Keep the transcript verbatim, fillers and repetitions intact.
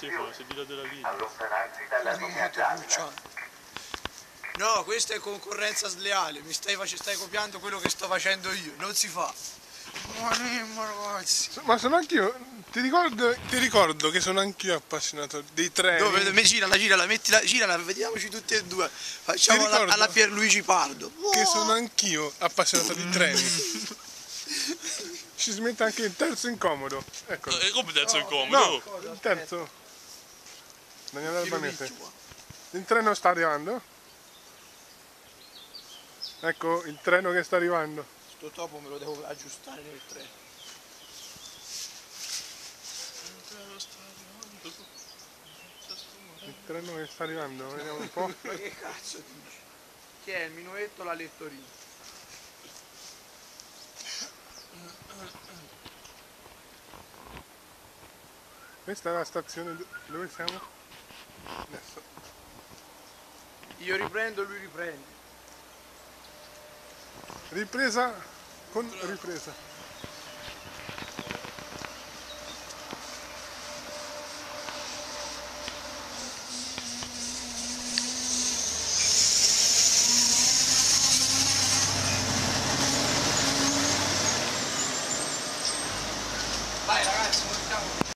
Stefano, si tira della linea. Allontanarsi dalla linea gialla. No, questa è concorrenza sleale, mi stai, stai copiando quello che sto facendo io, non si fa. Ma Nemmo, ragazzi. Ma sono anch'io, ti ricordo, ti ricordo che sono anch'io appassionato dei treni. Dove? Dove? Girala, girala, mettila, girala, vediamoci tutti e due. Facciamo alla, alla Pierluigi Pardo. Che sono anch'io appassionato di treni. Ci si mette anche il terzo incomodo. Ecco. E come terzo incomodo? No, il terzo. Daniele Albanese. Il treno sta arrivando. Ecco il treno che sta arrivando. Sto topo me lo devo aggiustare nel treno. Il treno che sta arrivando, vediamo un po'. Ma che cazzo dici? Chi è il minuetto o la lettorina? Questa è la stazione dove siamo? Adesso. Io riprendo, lui riprende. Ripresa con ripresa. Vai ragazzi, partiamo.